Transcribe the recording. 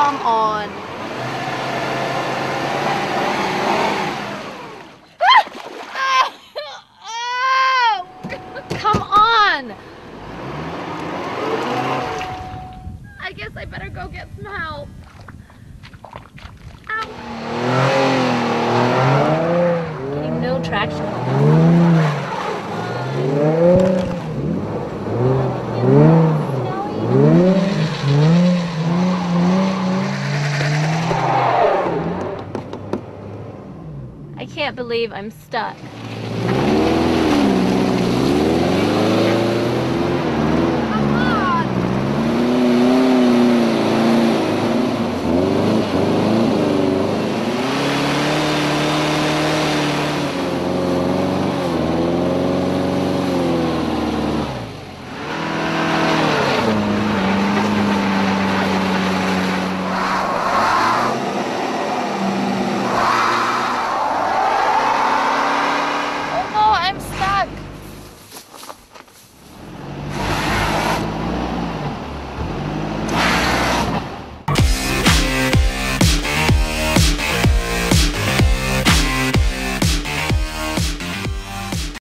come on. Come on! I guess I better go get some help. Ow. Getting no traction. I can't believe I'm stuck.